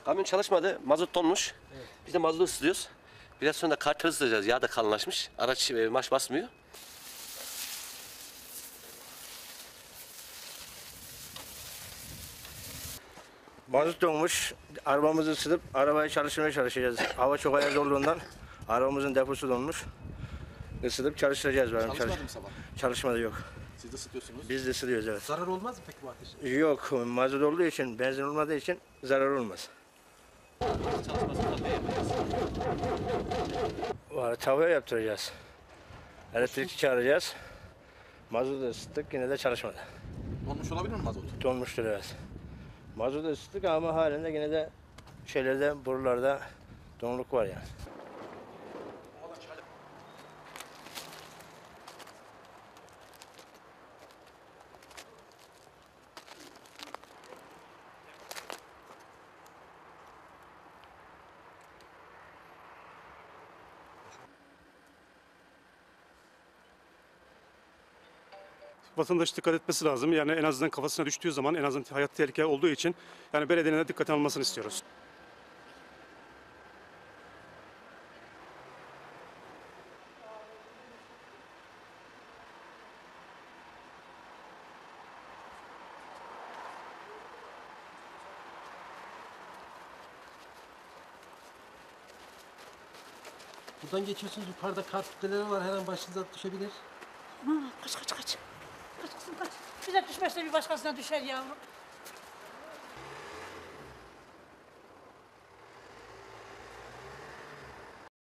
Kamyon çalışmadı. Mazot donmuş. Evet. Biz de mazotu ısıtıyoruz. Biraz sonra da kartı ısıtacağız. Yağ da kalınlaşmış. Araç marş basmıyor. Mazot donmuş. Arabamızı ısıtıp arabayı çalıştırmaya çalışacağız. Hava çok ayaz olduğundan arabamızın deposu donmuş. Isıtıp çalıştıracağız. Çalışmadı mı sabah? Çalışmadı, yok. Siz de ısıtıyorsunuz. Biz de ısıtıyoruz, evet. Zarar olmaz mı peki bu ateş? Yok, mazot olduğu için, benzin olmadığı için zarar olmaz. Tavaya yaptıracağız. Elektrikçi çağıracağız. Mazotu ısıttık, yine de çalışmadı. Donmuş olabilir mi mazot? Donmuştur, evet. Mazotu ısıttık ama halinde yine de şeylerde, borularda donluk var yani. Vatandaş dikkat etmesi lazım. Yani en azından kafasına düştüğü zaman en azından hayat tehlike olduğu için yani belediyenin de dikkate almasını istiyoruz. Buradan geçiyorsunuz, yukarıda kar kütleleri var, her an başınıza düşebilir. Kaç. Kaç kızım kaç. Bize düşmezse bir başkasına düşer yavrum.